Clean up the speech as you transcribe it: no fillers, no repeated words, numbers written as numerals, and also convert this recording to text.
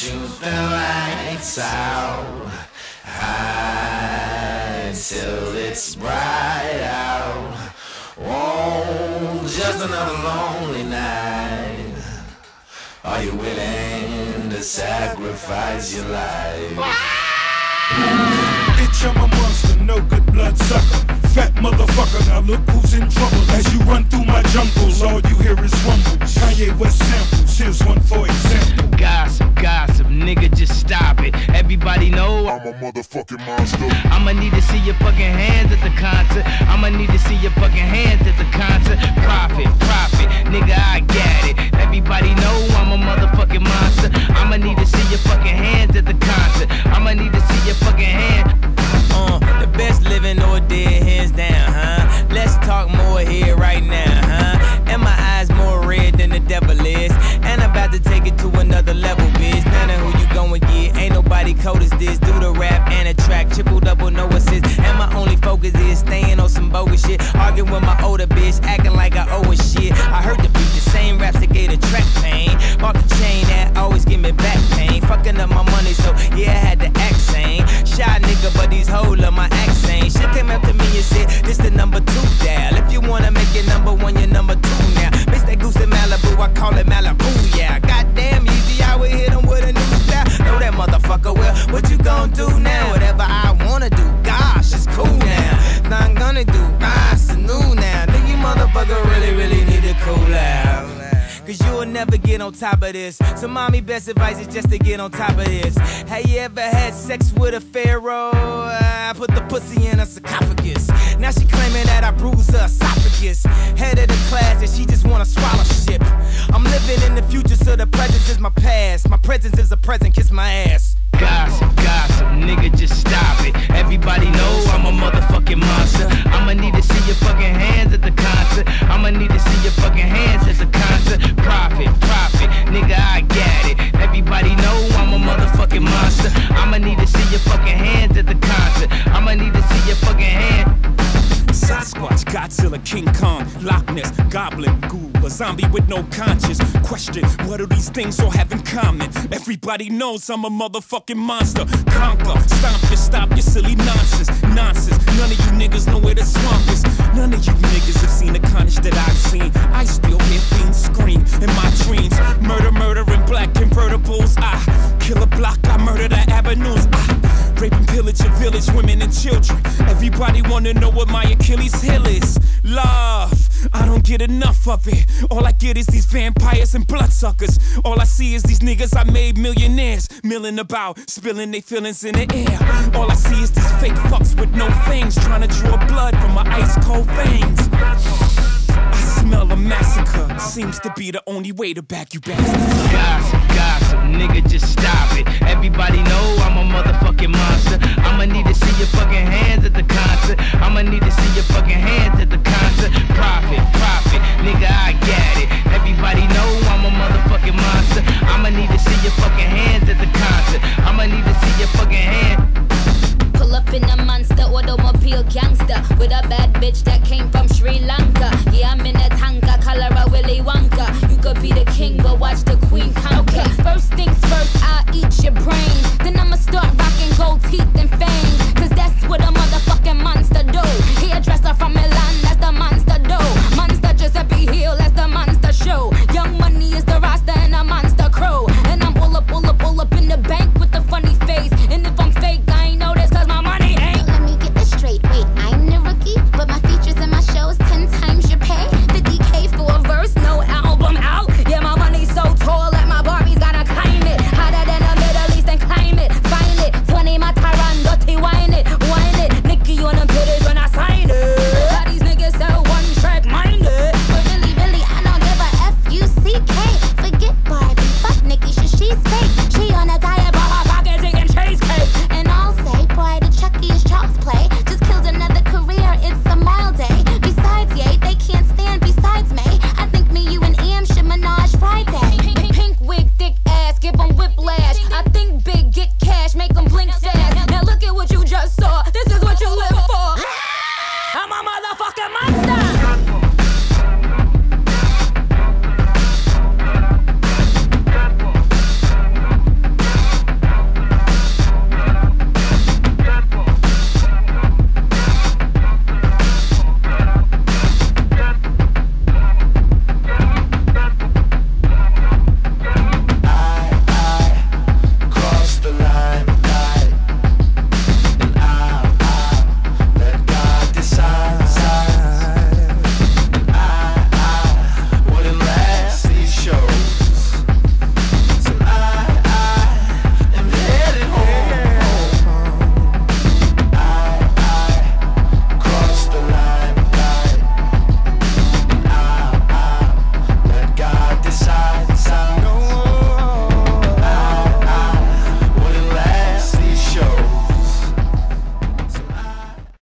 shoot the lights out high till it's bright out. Oh, just another lonely night. Are you willing to sacrifice your life? Bitch, I'm a monster, no good blood sucker. Fat motherfucker, now look who's in trouble. As you run through my jungles, all you hear is rumbles. Kanye West samples, here's one for example. Gossip, nigga, just stop it. Everybody know I'm a motherfucking monster. I'ma need to see your fucking hands at the concert. I'ma need to see your fucking hands at the concert. Profit, nigga, I got it. Everybody know I'm a motherfucking monster. I'ma need to see your fucking hands at the concert. I'ma need to see your fucking hand. The best living or dead, hands down, huh? Let's talk more here right now, huh? And my eyes more red than the devil is. And I'm about to take it to another level, bitch. None of who you gon' get, ain't nobody cold as this. Do the rap and a track, triple double, no assist. And my only focus is staying on some bogus shit. Arguing with my older bitch, acting like I owe her shit. I heard the beat, the same raps that gave the track pain. Bought the chain that always give me back pain. Fucking up my money, so yeah, I had to act sane. Shy nigga, but these hoes love my accent. Shit came up to me and said, this the number 2 dial. If you wanna make it number 1, you're number 2 now. Miss that goose in Malibu, I call it Malibu, yeah. Goddamn easy, I would hit him with a new style. Know that motherfucker well, what you gon' do now? Whatever I wanna do, gosh, it's cool now. Not gonna do, it's new now. Think you motherfucker really need to cool out. Cause you'll never get on top of this. So mommy, best advice is just to get on top of this. Have you ever had sex with a pharaoh? I put the pussy in her sarcophagus. Now she claiming that I bruised her esophagus. Head of the class and she just wanna swallow shit. I'm living in the future, so the present is my past. My presence is a present, kiss my ass. Gossip, nigga, just stop it. Everybody know I'm a motherfucking monster. I'ma need to see your fucking hands at the concert. I'ma need to see your fucking hands at the concert. Profit, nigga, I got it. Everybody know I'm a motherfucking monster. I'ma need to see your fucking hands at the concert. I'ma need to see your fucking hand. Sasquatch, Godzilla, King Kong, Loch Ness, Goblin, Ghoul, a zombie with no conscience. Question, what do these things all have in common? Everybody knows I'm a motherfucking monster. Conquer, stop your silly nonsense. None of you niggas know where the swamp is. None of you niggas have seen the carnage that I've seen. I still hear fiends scream in my dreams. Murder in black convertibles. I kill a block, I murder the avenues. I rape and pillage a village, women and children. Everybody wanna know what my Achilles heel is. Love, I don't get enough of it. All I get is these vampires and bloodsuckers. All I see is these niggas I made millionaires, milling about, spilling their feelings in the air. All I see is these fake fucks with no fangs, trying to draw blood from my ice cold veins. I smell a massacre, seems to be the only way to back you bastards. Gossip, nigga, just stop it. Everybody know I'm a motherfucking monster. I'ma need to see your fucking hands at the concert. I'ma need to see your fucking hands at the concert.